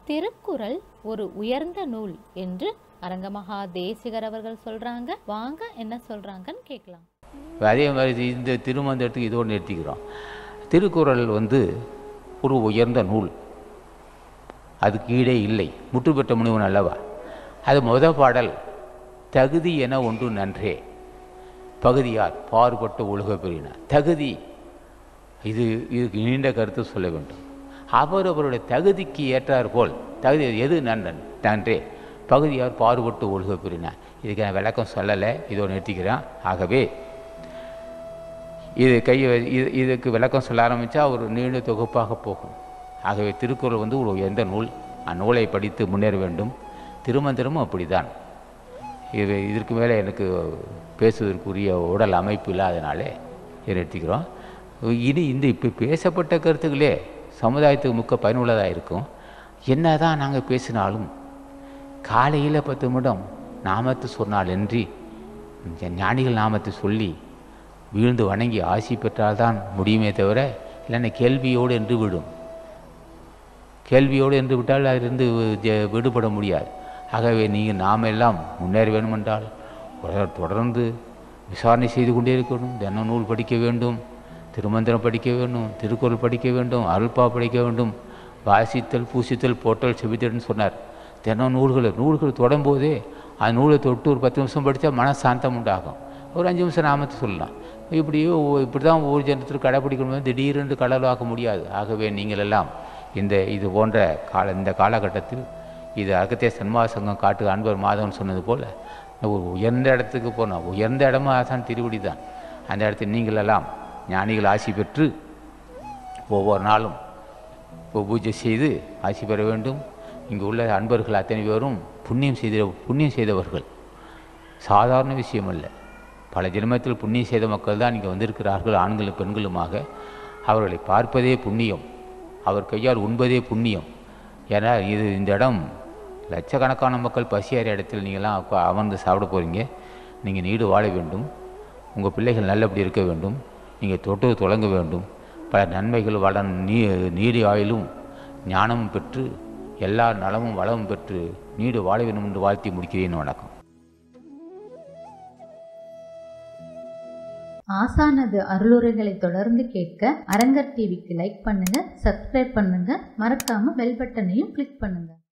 திருக்குறள் ஒரு உயர்ந்த நூல் என்று அரங்கமகா தேசிகர் அவர்கள் சொல்றாங்க. வாங்க என்ன சொல்றாங்கன்னு கேட்கலாம். அதே மாதிரி இந்த திருமந்திரத்துக்கு இதோடு நிறுத்திக்கிறோம். திருக்குறள் ஒரு உயர்ந்த நூல், அதுக்கு ஈடே இல்லை, முற்று பெற்ற முனிவன் அல்லவா. அது பாடல் தகுதி என ஒன்று நன்றே பகுதியார் பாறுபட்டு ஒழுக பெறினார். தகுதி, இதுக்கு நீண்ட கருத்து சொல்ல வேண்டும். அவருடைய தகுதிக்கு ஏற்றார் போல் தகுதி எது நன்றே பகுதியார் பாறுபட்டு ஒழுக பெறினார். இதுக்கு நான் விளக்கம் சொல்லலை, இதோ நிறுத்திக்கிறேன். ஆகவே இதுக்கு விளக்கம் சொல்ல ஆரம்பித்தா ஒரு நீண்ட தொகுப்பாக போகும். ஆகவே திருக்குறள் ஒரு உயர்ந்த நூல், அந்நூலை படித்து முன்னேற வேண்டும். திருமந்திரமும் அப்படிதான். இதற்கு மேலே எனக்கு பேசுவதற்குரிய உடல் அமைப்பு இல்லாதனாலே இதை எடுத்துக்கிறோம். இனி இப்போ பேசப்பட்ட கருத்துக்களே சமுதாயத்துக்கு மிக்க பயனுள்ளதாக இருக்கும். என்ன தான் நாங்கள் பேசினாலும் காலையில் 10 நிமிடம் நாமத்தை சொன்னால் என்று ஞானிகள் நாமத்தை சொல்லி வீழ்ந்து வணங்கி ஆசி பெற்றால்தான் முடியுமே தவிர, இல்லைன்னா கேள்வியோடு என்று விடும். கேள்வியோடு என்று விட்டால் அதிலிருந்து விடுபட முடியாது. ஆகவே நீங்கள் நாம் எல்லாம் முன்னேற வேண்டுமென்றால் தொடர்ந்து விசாரணை செய்து கொண்டே இருக்கணும். தின நூல் படிக்க வேண்டும், திருமந்திரம் படிக்க வேண்டும், திருக்குறள் படிக்க வேண்டும், அருள்பா படிக்க வேண்டும். வாசித்தல் பூசித்தல் போட்டல் செபித்தல்னு சொன்னார். தினம் நூல்கள் தொடரும்போதே அந்த நூலை தொட்டு ஒரு 10 நிமிஷம் படித்தா மனசாந்தம் உண்டாகும். ஒரு 5 நிமிஷம் நாமத்தை சொல்லலாம். இப்படி தான் ஒவ்வொரு ஜனத்திற்கு கடைப்பிடிக்கணும். திடீரென்று கடலாக்க முடியாது. ஆகவே நீங்கள் எல்லாம் இது போன்ற இந்த காலகட்டத்தில் இது அகத்திய சன்மார்க்க சங்கம் காட்டு அன்பர் மாதவன் சொன்னது போல் ஒரு உயர்ந்த இடத்துக்கு போனோம். உயர்ந்த இடமா தான் திருவடி தான். அந்த இடத்தில் நீங்கள் எல்லாம் ஞானிகள் ஆசி பெற்று ஒவ்வொரு நாளும் பூஜை செய்து ஆசி பெற வேண்டும். இங்கு உள்ள அன்பர்கள் அத்தனை பேரும் புண்ணியம் செய்தவர்கள். சாதாரண விஷயம் அல்ல. பல ஜென்மத்தில் புண்ணியம் செய்த மக்கள் தான் இங்கே வந்திருக்கிறார்கள். ஆண்களும் பெண்களுமாக. அவர்களை பார்ப்பதே புண்ணியம், அவர் கையால் உண்பதே புண்ணியம். ஏன்னா இந்த இடம் லட்சக்கணக்கான மக்கள் பசியார இடத்தில் நீங்கள்லாம் அமர்ந்து சாப்பிட போகிறீங்க. நீங்கள் நீடு வாழ வேண்டும், உங்கள் பிள்ளைகள் நல்லபடி இருக்க வேண்டும், நீங்கள் தொட்டு தொடங்க வேண்டும். பல நன்மைகள் நீடி ஆயிலும் ஞானமும் பெற்று எல்லா நலமும் வளமும் பெற்று நீடு வாழ வேண்டும் என்று வாழ்த்தி முடிக்கிறேன். வணக்கம். ஆசானது அருளுரைகளை தொடர்ந்து கேட்க அரங்கர் டிவிக்கு லைக் பண்ணுங்க, சப்ஸ்கிரைப் பண்ணுங்க, மறக்காம பெல் பட்டனையும் கிளிக் பண்ணுங்க.